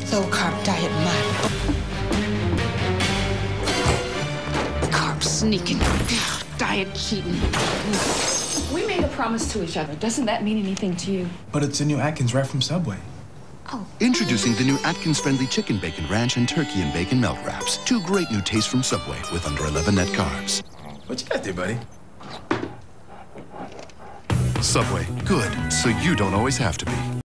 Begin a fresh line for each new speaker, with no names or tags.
Low-carb diet mud. Carb sneaking. Diet cheating.
We made a promise to each other. Doesn't that mean anything to you?
But it's a new Atkins right from Subway.
Introducing the new Atkins-friendly chicken bacon ranch and turkey and bacon melt wraps. 2 great new tastes from Subway with under 11 net carbs.
What you got there, buddy?
Subway, good, so you don't always have to be.